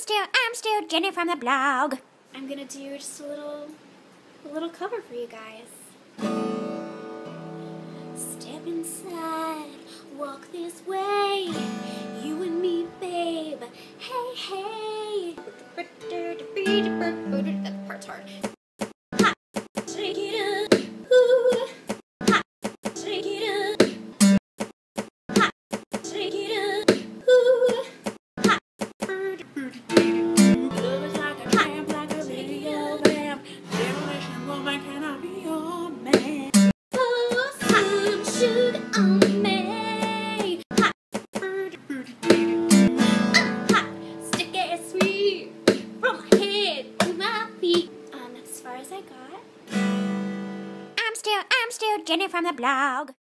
I'm still Jenny from the blog. I'm gonna do just a little cover for you guys. Step inside, walk this way, you and me, babe. Hey, hey. That part's hard. Ha, shake it up. Ooh. Ha, shake it up. Ha, shake it up. Ooh. Ha. Love is like a tramp, like a video lamp. Demolition woman, can I be your man? Oh, some sugar on me. Ha. Ha. Stick ass sweet from my head to my feet. That's as far as I got. I'm still Jenny from the blog.